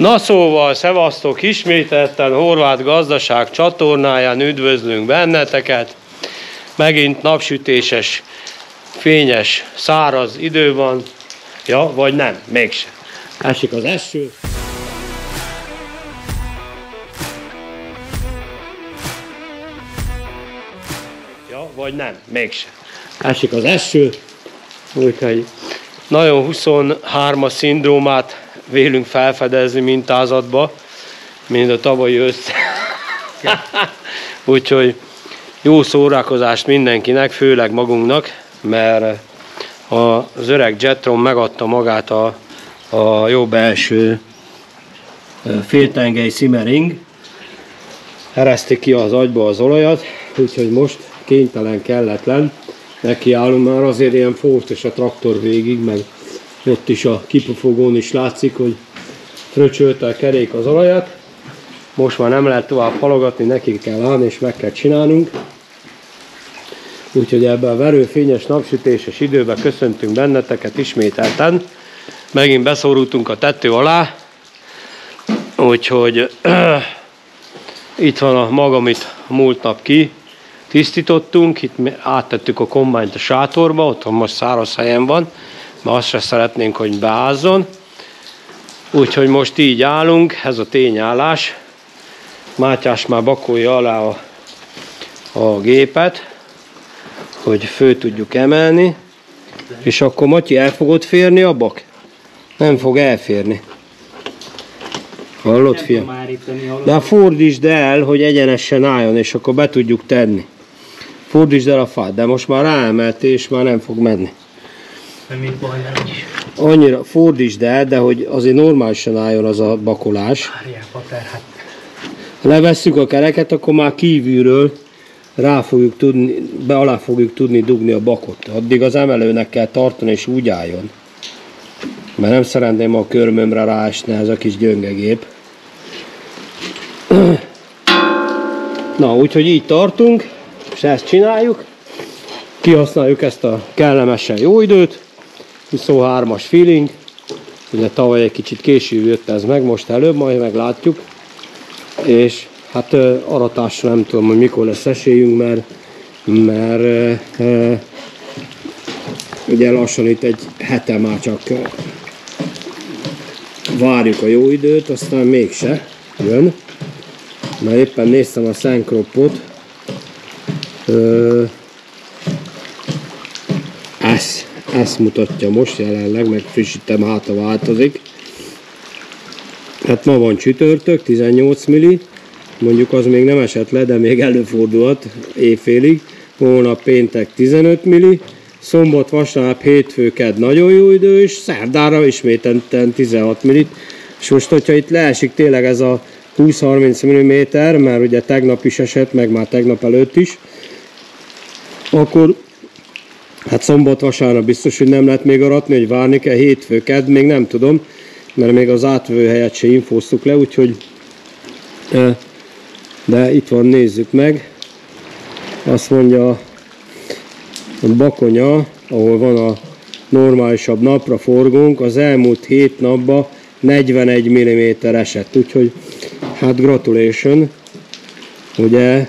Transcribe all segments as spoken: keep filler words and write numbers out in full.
Na szóval, szevasztok, ismételten Horváth Gazdaság csatornáján üdvözlünk benneteket. Megint napsütéses, fényes, száraz idő van. Ja, vagy nem, mégse. Esik az eső. Ja, vagy nem, mégse. Esik az eső. Úgyhogy nagyon huszonhármas szindrómát vélünk felfedezni mintázatba, mint a tavalyi össze. Úgyhogy jó szórakozást mindenkinek, főleg magunknak, mert az öreg Jetron megadta magát a, a jó belső féltengely simmering. Eresztik ki az agyba az olajat, úgyhogy most kénytelen, kelletlen nekiállunk, már azért ilyen fóstos a traktor végig, meg ott is a kipufogón is látszik, hogy fröcsölte a kerék az olajat. Most már nem lehet tovább halogatni, neki kell állni és meg kell csinálnunk. Úgyhogy ebben a verőfényes, napsütéses időben köszöntünk benneteket ismételten. Megint beszorultunk a tető alá. Úgyhogy uh, itt van a maga, amit múlt nap ki tisztítottunk. Itt áttettük a kombányt a sátorba, otthon most száraz helyen van. Mert azt se szeretnénk, hogy beázzon. Úgyhogy most így állunk, ez a tényállás. Mátyás már bakolja alá a, a gépet, hogy föl tudjuk emelni. És akkor Matyi, el fogod férni a bak? Nem fog elférni. Hallod, fiam? De fordítsd el, hogy egyenesen álljon, és akkor be tudjuk tenni. Fordítsd el a fát, de most már ráemelté, és már nem fog menni. Még baj nem is. Annyira fordítsd el, de hogy azért normálisan álljon az a bakolás. Várjál, pater, hát. Ha levesszük a kereket, akkor már kívülről rá fogjuk tudni, be alá fogjuk tudni dugni a bakot. Addig az emelőnek kell tartani, és úgy álljon. Mert nem szeretném a körmömre ráesni ez a kis gyöngegép. Na, úgyhogy így tartunk, és ezt csináljuk. Kihasználjuk ezt a kellemesen jó időt. huszonhármas feeling. Ugye tavaly egy kicsit később jött ez meg, most előbb, majd meglátjuk. És hát aratásra nem tudom, hogy mikor lesz esélyünk, mert, mert e, e, ugye lassan itt egy hete már csak várjuk a jó időt, aztán mégse jön. Mert éppen néztem a Szenkroppot. E, ez, ezt mutatja most jelenleg, meg frissítem, hát a változik. Hát ma van csütörtök, tizennyolc milli, mondjuk az még nem esett le, de még előfordulhat éjfélig. Holnap péntek tizenöt milli, szombat, vasárnap, hétfő, kedd nagyon jó idő, és szerdára ismételten tizenhat millit. És most, hogyha itt leesik tényleg ez a húsz-harminc milliméter, mert ugye tegnap is esett, meg már tegnap előtt is, akkor hát szombat, vasárnap biztos, hogy nem lehet még aratni, hogy várni kell, hétfő, kedd, még nem tudom, mert még az átvevő helyet se infóztuk le, úgyhogy de itt van, nézzük meg. Azt mondja a Bakonya, ahol van a normálisabb napra forgónk, az elmúlt hét napban negyvenegy milliméter esett, úgyhogy hát gratulation, ugye,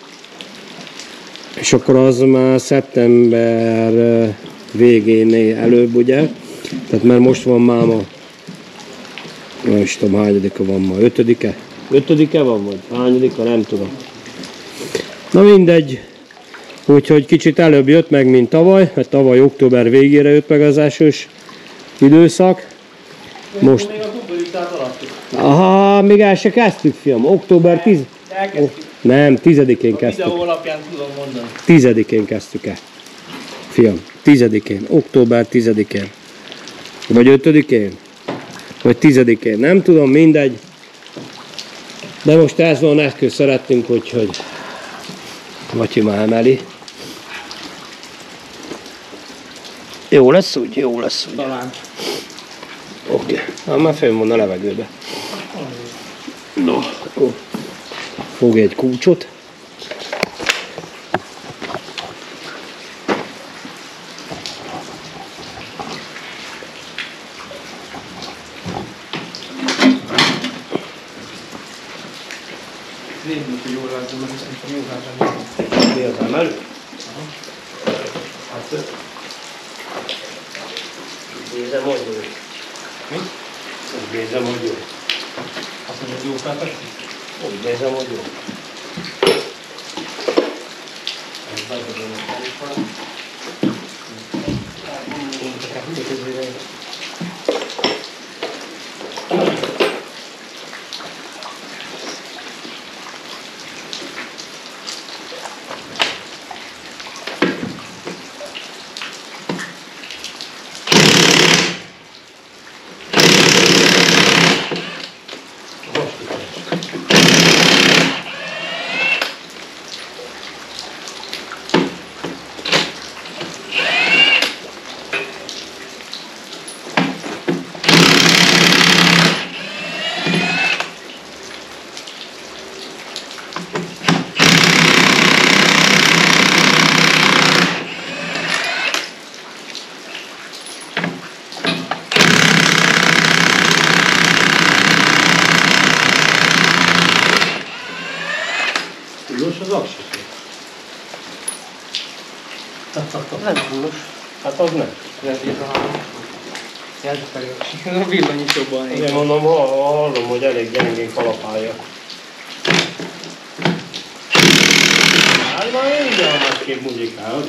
és akkor az már szeptember végénél előbb, ugye, tehát mert most van máma, nem is tudom, hányadika van ma, ötödike? Ötödike van, vagy hányadika, nem tudom. Na mindegy, úgyhogy kicsit előbb jött meg, mint tavaly, mert tavaly október végére jött meg az esős időszak. Most... Még a kukoricát alattuk. Aha, még el se kezdtük, fiam, október tíz... Nem, tizedikén kezdtük. A videó alapján tudom mondani. Tizedikén kezdtük el. Fiam, tizedikén, október tizedikén. Vagy ötödikén? Vagy tizedikén, nem tudom, mindegy. De most ez van, eszköz szeretnénk, úgyhogy Matyi már emeli. Jó lesz úgy? Jó lesz úgy. Talán. Oké, okay. Hát már fönn van a levegőbe. No, akkor fogj egy kulcsot. Nézzük, hogy jól látom, mert szerintem jól látom. Mi az emelő? Hát... Nézem, hogy jó. Mi? Úgy nézem, hogy jó. Azt mondja, hogy jó felfestik? Úgy nézem, hogy jó. Ez beadom a felifal. Fullos az aksis? Nem fullos. Hát az nem. Lehet, hogy ez a három. Jelző felé aksi. Ez a villanyítóban Ugye mondom, hallom, hogy elég gyengén kalapálja. Hát már mindjárt másképp muzsikál.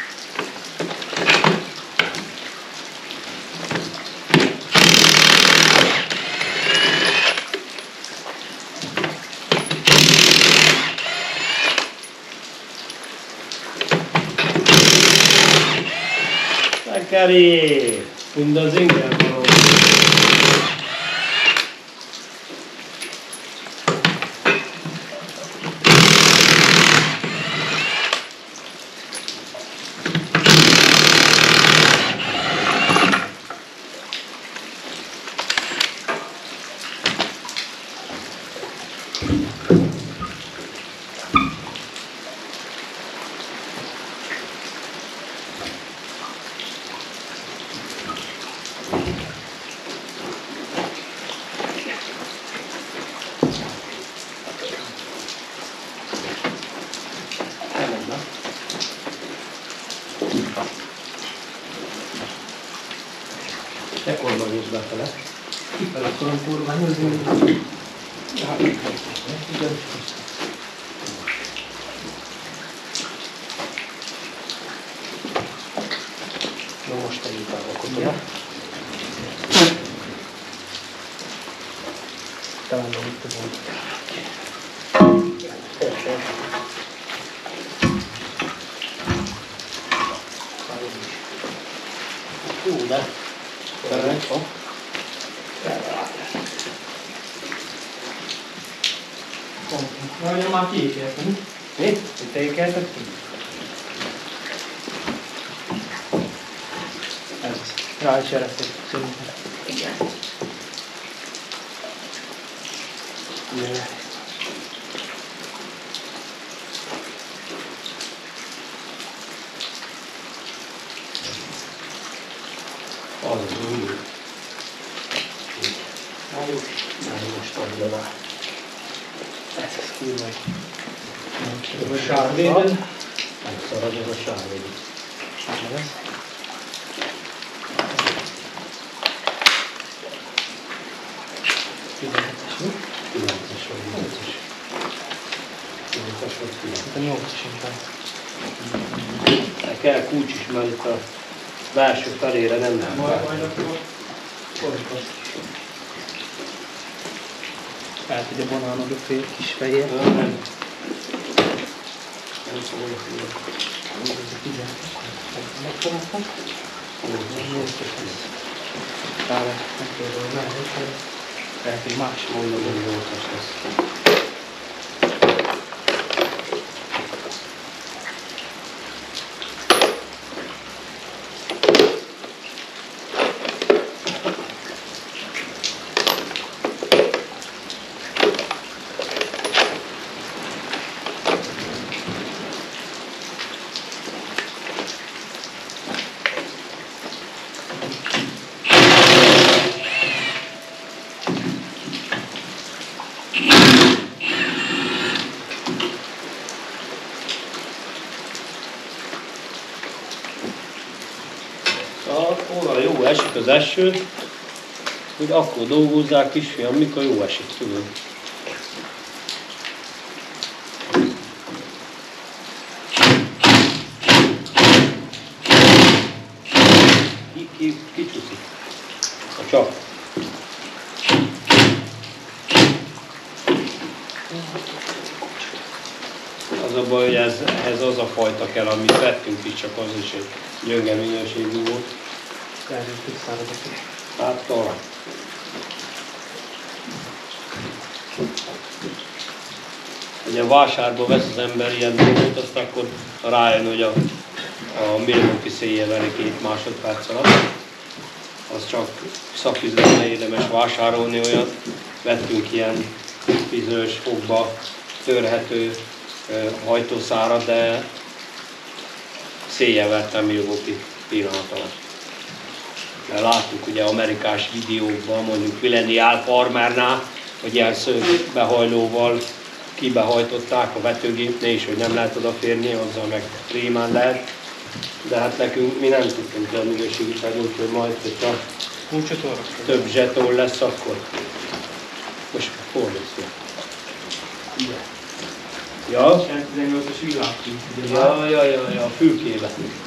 Tekeri! Mind az inger való. Te kormányozz befele. Kifele akarom kormányozni. Hát, igen. Jó, most tegyük el a kotolat. Talán nem itt tudom. Jó, de... Talán van. Na, már kiékeltem. Mi? Mit ékelted ki? Ez. Rá is eredték, szerintem. Igen. Igen. Az úgy. Na jó. Na, most adja rá. Ez az kurva. A sárvédő. Megszarad ez a sárvédő. Sárga lesz. tizenhetes, mi? kilences vagy nyolcas. nyolcas vagy kilences. Hát a nyolcas inkább. Kell kulcs is, mert itt a belső felére nem lehet. Majd, majd akkor folytasd. Lehet, hogy a banánod a fél kis fehér. Nem, nem. Nem szólok ilyen. Ez a tizenhetes. Megtaláltam. nyolcas lesz. Talán nem tudom, hogy nem, lehet, hogy más. Mondom, hogy nyolcas lesz. itt az eső, hogy akkor dolgozzák kisfiam, mikor jó esik, tudod. Ki, ki, ki csúszik? A csap. Az a baj, hogy ez, ez az a fajta kell, amit vettünk is, csak az is egy gyönge minőségű volt. Erről tisztáratok is. Hát talán. Ugye a vásárba vesz az ember ilyen dolgot, azt akkor rájön, hogy a, a Milwaukee széje veri két másodperc alatt. Az csak szaküzletben érdemes vásárolni olyat. Vettünk ilyen bizonyos fogba törhető hajtószárat, de széjjel vettem Milwaukee pillanat alatt. Mert láttuk ugye amerikás videókban, mondjuk Millennial Farmernál, hogy ilyen szögbehajlóval kibehajtották a vetőgépnél is, hogy nem lehet odaférni, azzal meg rémán lehet. De hát nekünk, mi nem tudtunk olyan minőségűt, úgyhogy majd, hogyha több zseton lesz, akkor most hol lesz? Igen. Ja? tizennyolcas világkép. Ja, ja, ja, ja, a fülkébe.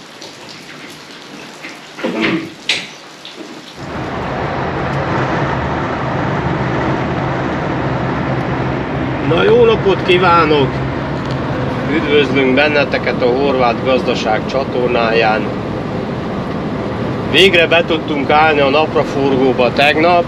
Na, jó napot kívánok! Üdvözlünk benneteket a Horváth Gazdaság csatornáján. Végre be tudtunk állni a napraforgóba tegnap,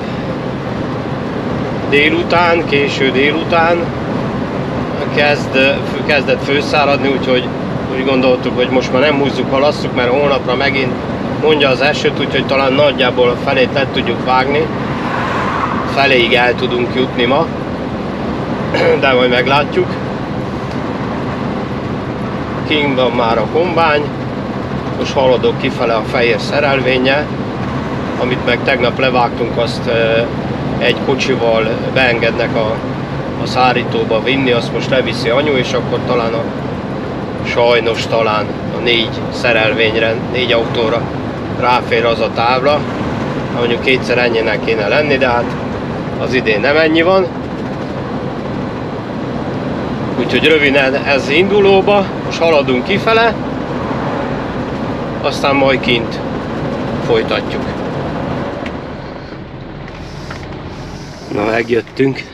délután, késő délután. Kezd, kezdett főszáradni, úgyhogy úgy gondoltuk, hogy most már nem húzzuk, halasszuk, mert holnapra megint mondja az esőt, úgyhogy talán nagyjából a felét le tudjuk vágni. Feléig el tudunk jutni ma, de majd meglátjuk. Kint van már a kombány, most haladok kifele a fehér szerelvénnyel, amit meg tegnap levágtunk, azt egy kocsival beengednek a a szárítóba vinni, azt most leviszi anyu, és akkor talán a sajnos talán a négy szerelvényre, négy autóra ráfér az a tábla. Mondjuk kétszer ennyinek kéne lenni, de hát az idén nem ennyi van. Úgyhogy röviden ez indulóba, most haladunk kifele, aztán majd kint folytatjuk. Na, megjöttünk.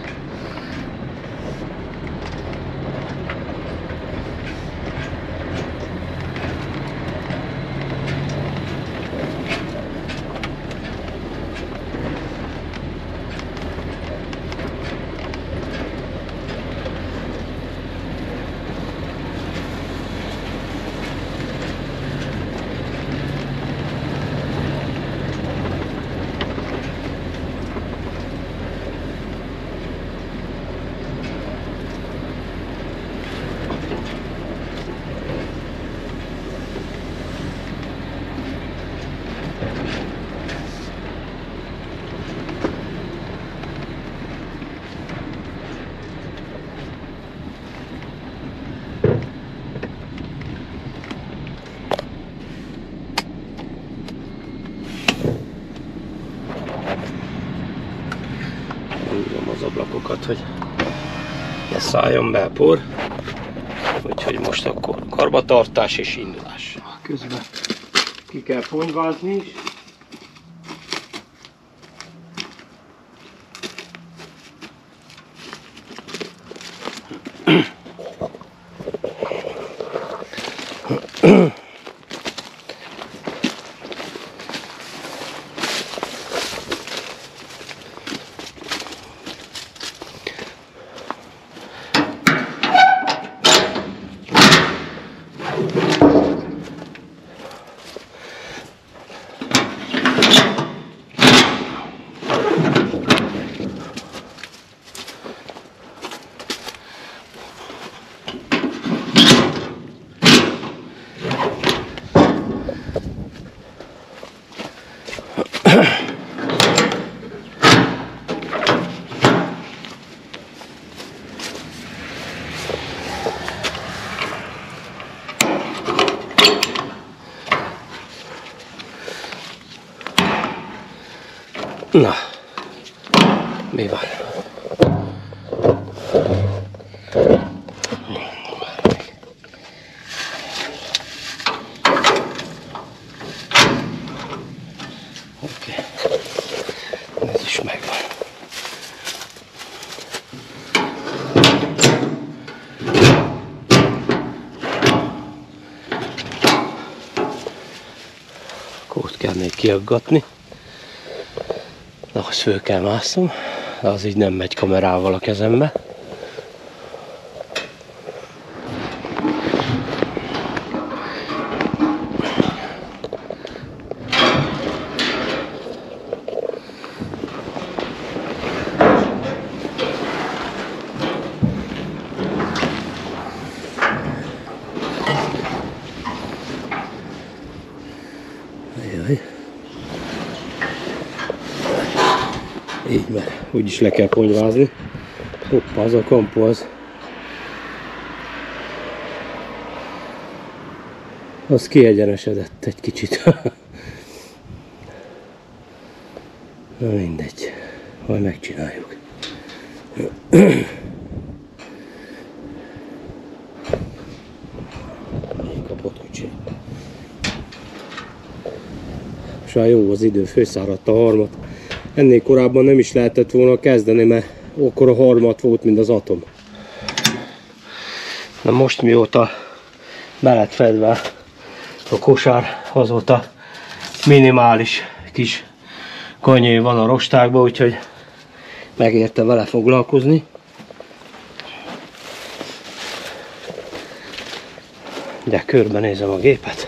Az ablakokat, hogy ne szálljon be a por, úgyhogy most akkor karbantartás és indulás. Közben ki kell ponyvázni is. Mi van? Oké. Ez is megvan. Kót kell még kiaggatni. De ahhoz föl kell másznom, de az így nem megy kamerával a kezembe. Jaj. Így, mert úgyis le kell ponyvázni. Hoppá, az a kampó az. Az kiegyenesedett egy kicsit. Na mindegy, majd megcsináljuk. Kapott kicsi. Sá jó az idő, főszáradt a harmat. Ennél korábban nem is lehetett volna kezdeni, mert akkor a harmat volt, mint az atom. Na most mióta be lett fedve a kosár, azóta minimális kis kanyé van a rostákban, úgyhogy megérte vele foglalkozni. De körbenézem a gépet.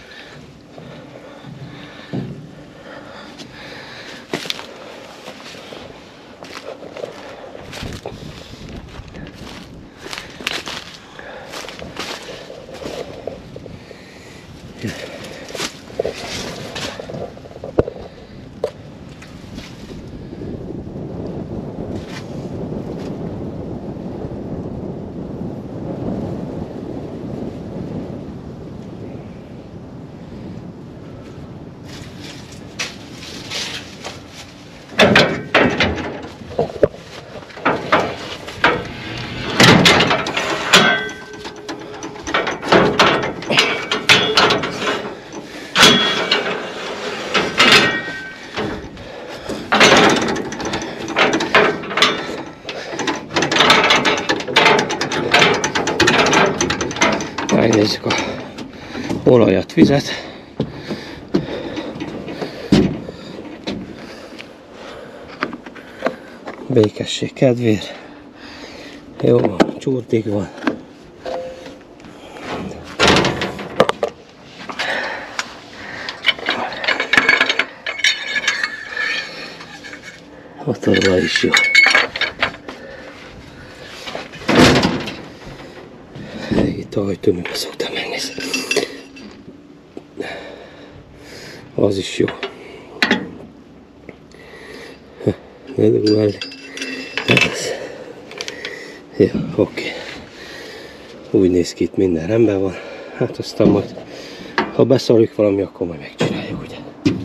Megnézzük a olajat, vizet. Békesség kedvéért. Jó, csurtig van. Motorban is jó. Itt a hajtóműben szoktam megnézni. Az is jó. Ne dugd mellé. Ja, oké. Úgy néz ki, itt minden rendben van. Hát aztán majd, ha beszarjuk valami, akkor majd megcsináljuk, ugye.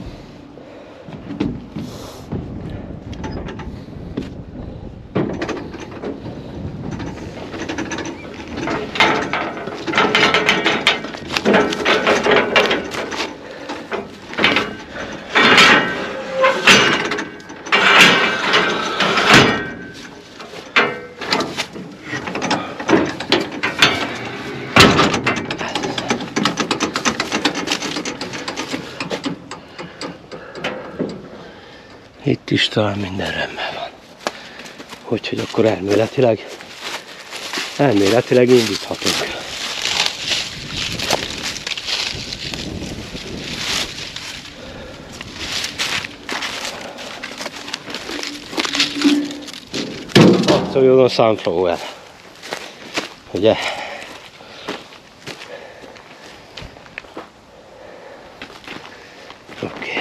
Itt is talán minden rendben van. Úgyhogy akkor elméletileg, elméletileg indíthatunk. Ott szóljon a sunflower. Ugye? Oké.